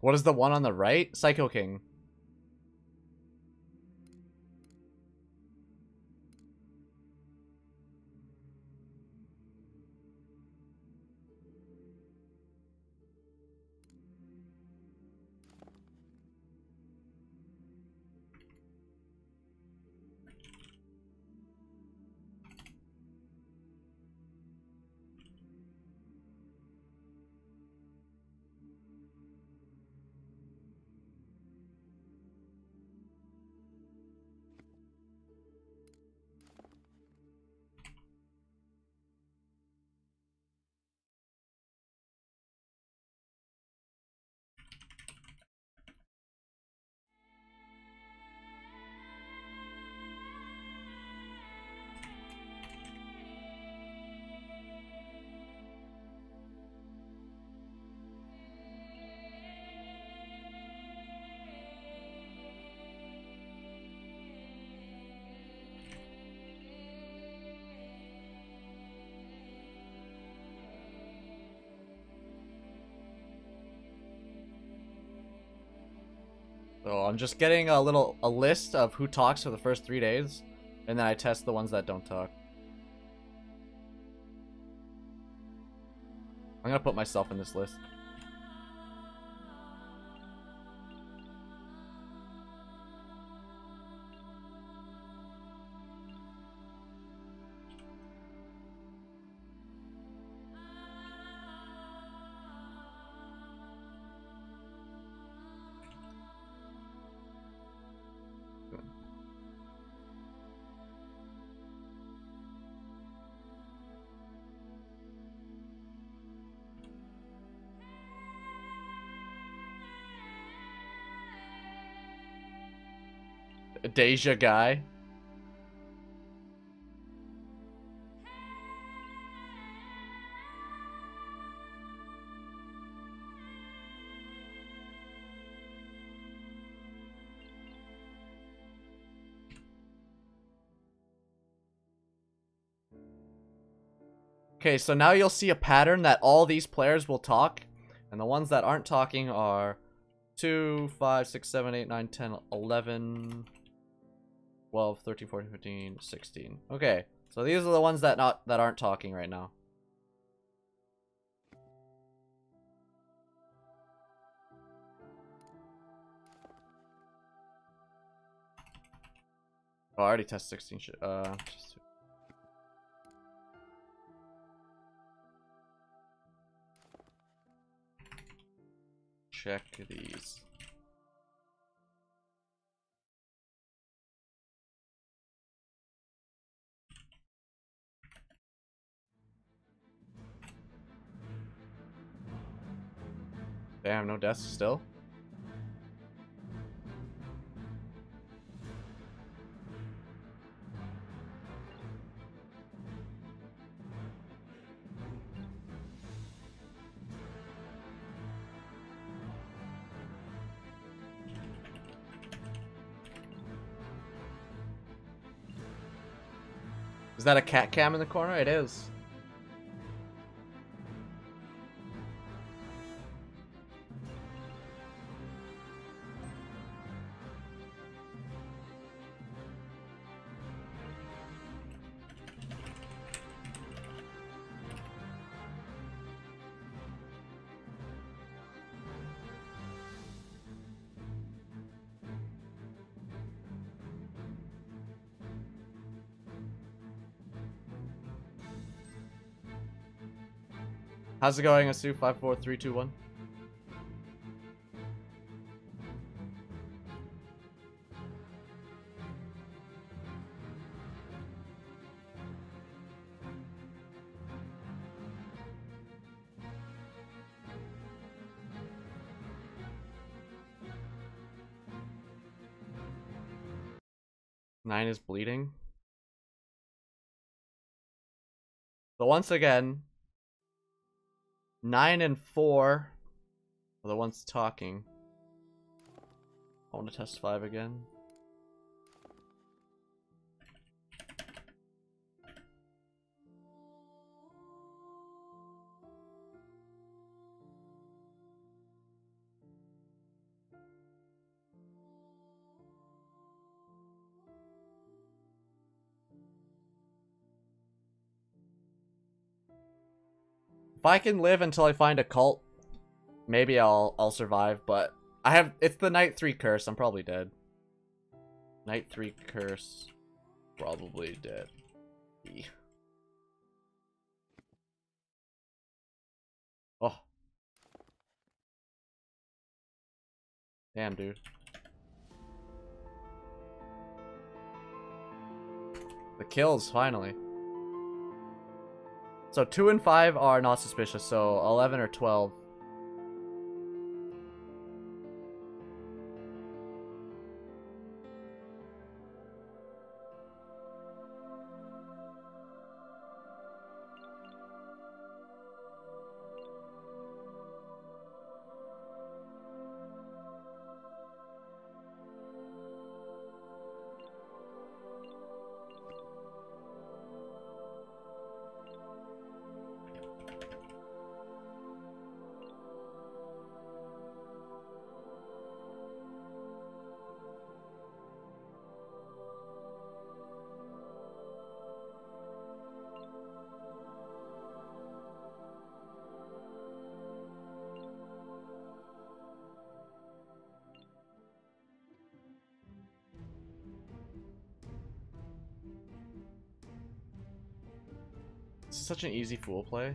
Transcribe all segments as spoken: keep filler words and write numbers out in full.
What is the one on the right? Psycho King. So I'm just getting a little a list of who talks for the first three days, and then I test the ones that don't talk. I'm gonna put myself in this list. A Deja guy. Okay, so now you'll see a pattern that all these players will talk, and the ones that aren't talking are two, five, six, seven, eight, nine, ten, eleven, twelve, thirteen, fourteen, fifteen, sixteen. Okay, so these are the ones that not that aren't talking right now. Oh, I already tested sixteen shit. Uh, just check these. Damn, no deaths still? Is that a cat cam in the corner? It is. How's it going, Asu? Five, four, three, two, one. Nine is bleeding. So once again, nine and four are the ones talking. I want to test five again. If I can live until I find a cult, maybe I'll I'll survive, but I have it's the night three curse, I'm probably dead. Night three curse, probably dead. Oh. Damn, dude. The kills, finally. So two and five are not suspicious, so eleven or twelve. This is such an easy fool play.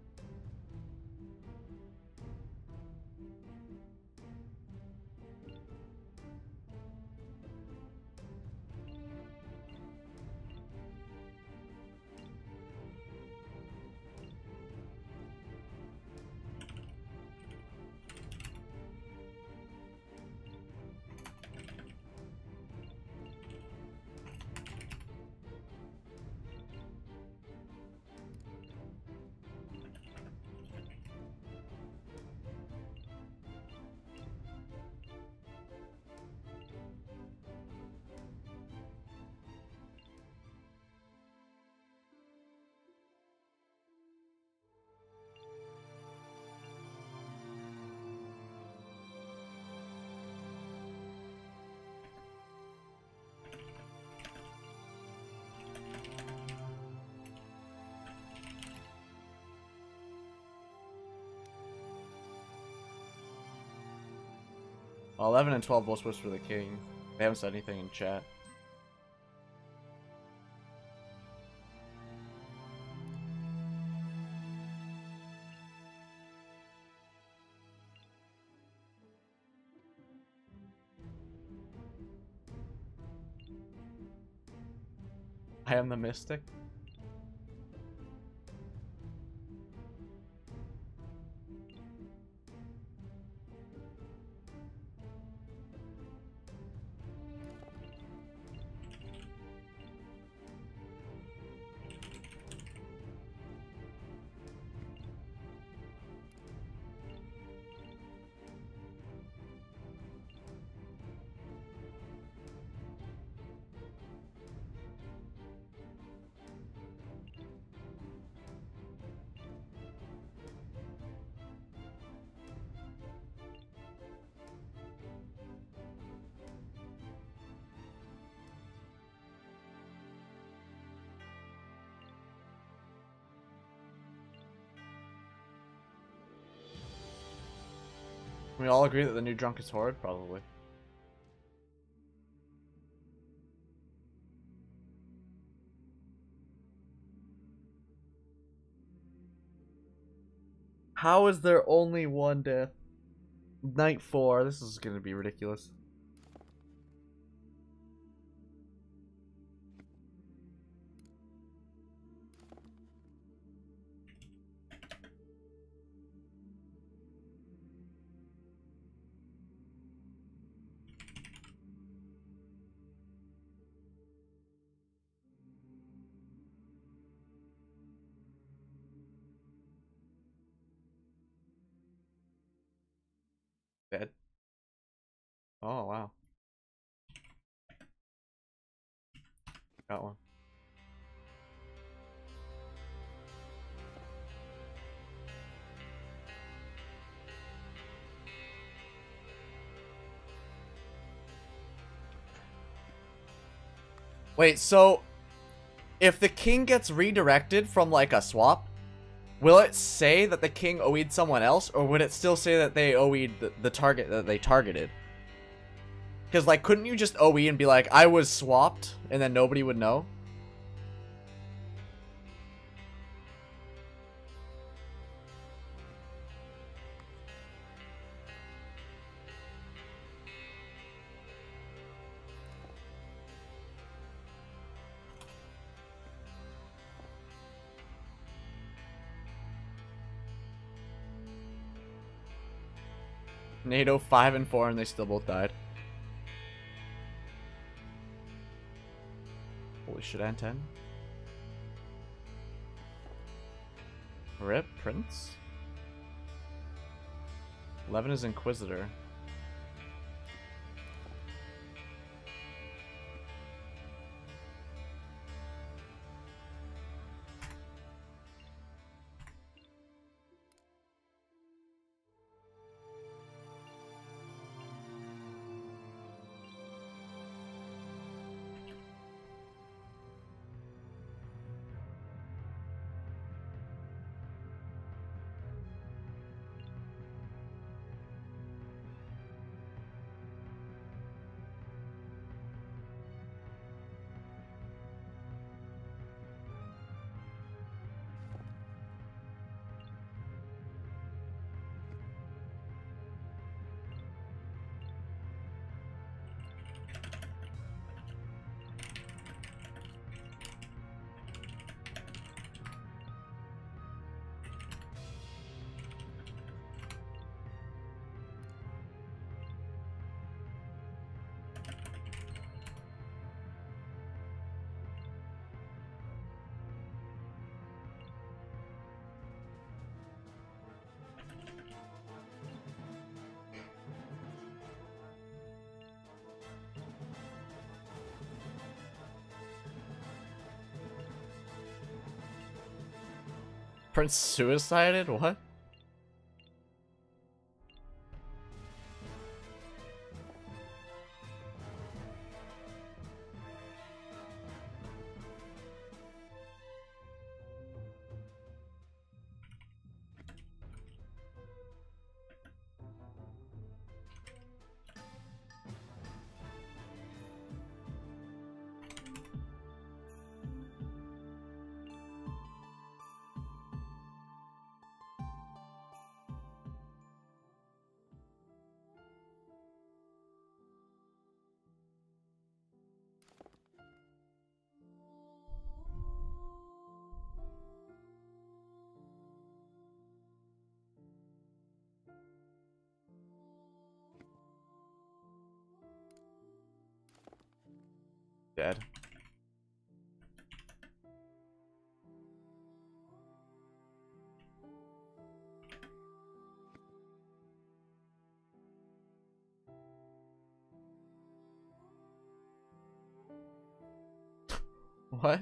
Well, eleven and twelve both switched for the king. They haven't said anything in chat. I am the mystic. We all agree that the new drunk is horrid? Probably. How is there only one death? Night four. This is gonna be ridiculous. Dead. Oh, wow. Got one. Wait, so if the king gets redirected from like a swap, will it say that the king O E'd someone else, or would it still say that they O E'd the, the target that they targeted? Because, like, couldn't you just O E and be like, I was swapped, and then nobody would know? NATO five and four, and they still both died. Holy shit, and ten. Rip, Prince. eleven is Inquisitor. Prince suicided? What? Dead. What?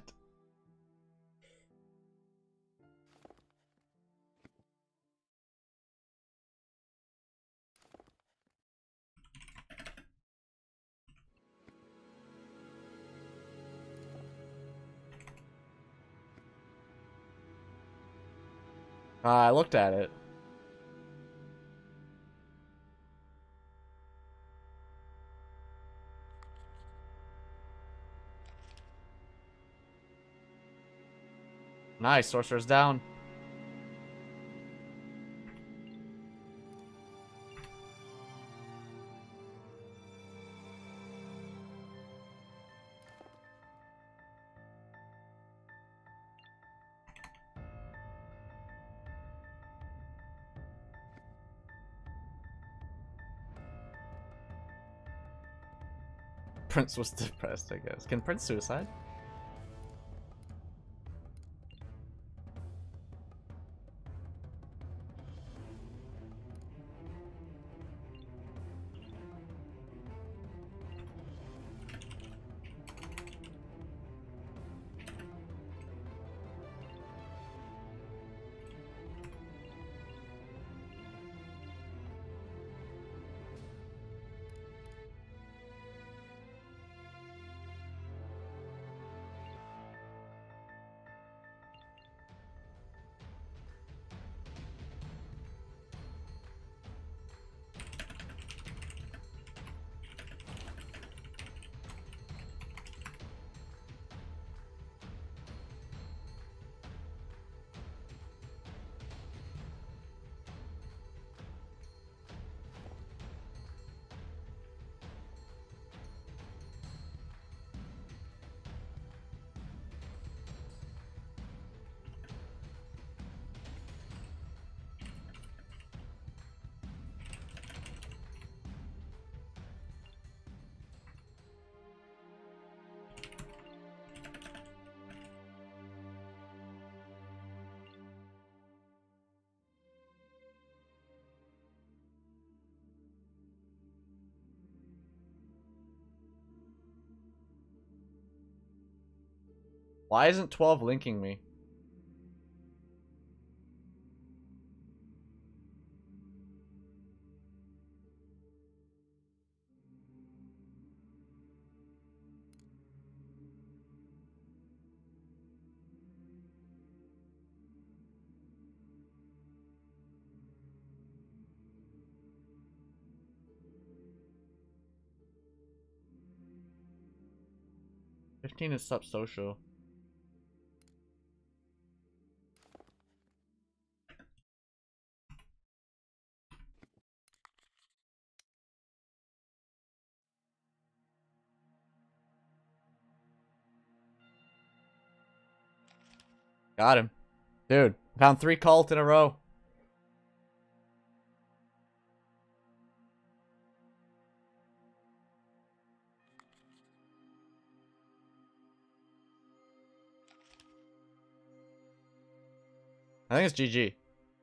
Uh, I looked at it. Nice, sorcerer's down. Prince was depressed, I guess. Can Prince suicide? Why isn't twelve linking me? fifteen is sub social. Got him. Dude, found three cult in a row. I think it's G G.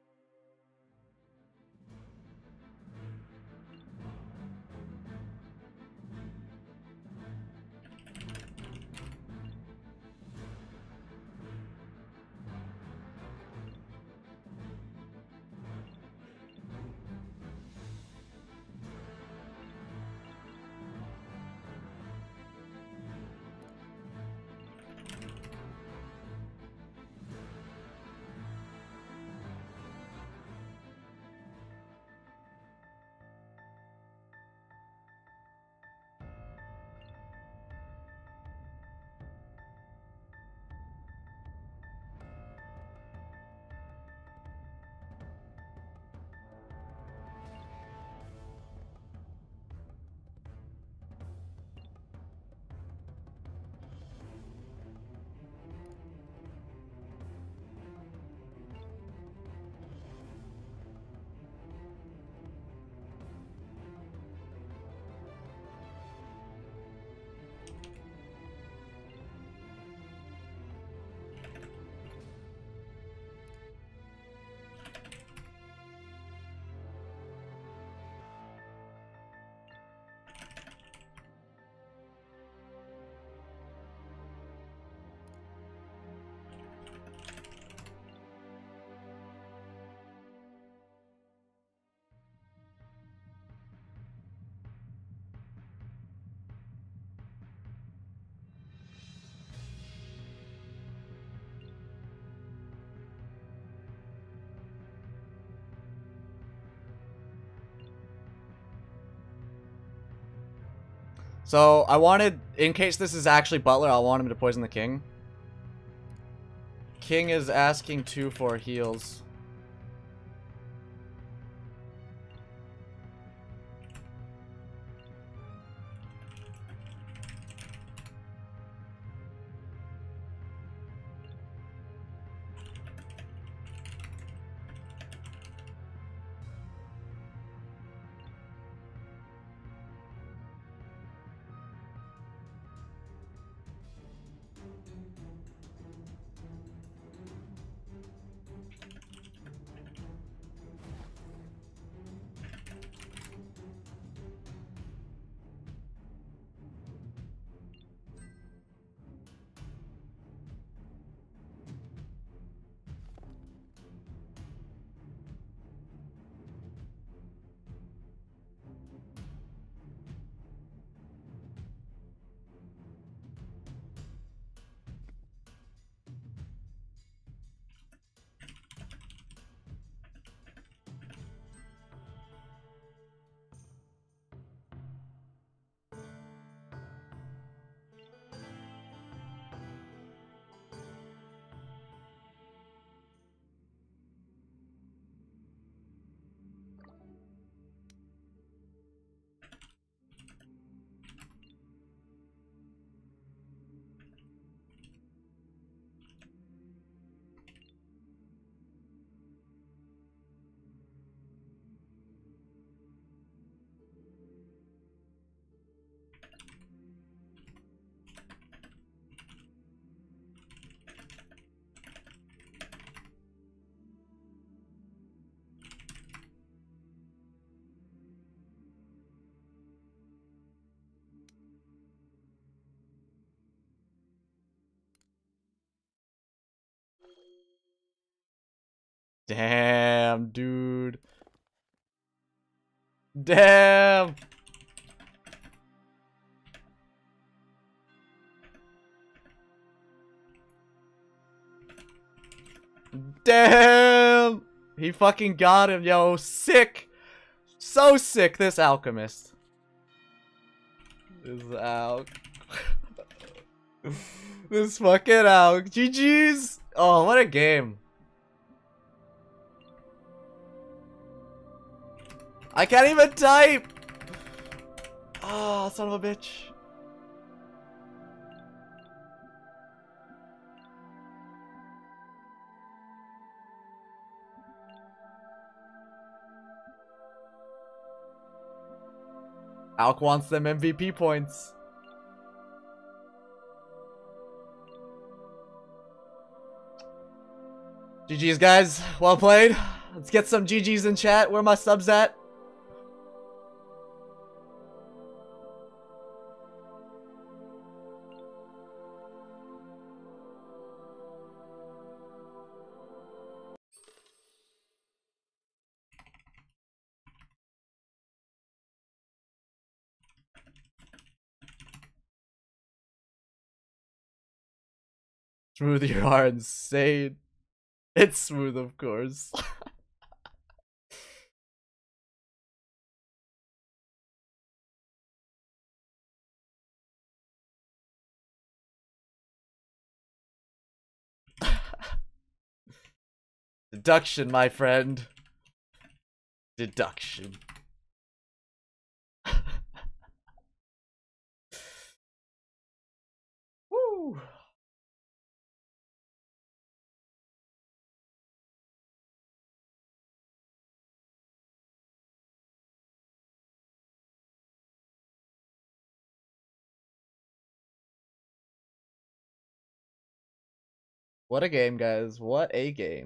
So, I wanted, in case this is actually Butler, I want him to poison the king. King is asking two for heals. Damn, dude. Damn. Damn. He fucking got him, yo. Sick. So sick, this alchemist. This alch. This fucking alch. G G's. Oh, what a game. I can't even type. Oh, son of a bitch. Alk wants them M V P points. G G's, guys. Well played. Let's get some G G's in chat. Where are my subs at? Smooth, you are insane. It's smooth, of course. Deduction, my friend. Deduction. Woo. What a game, guys. What a game.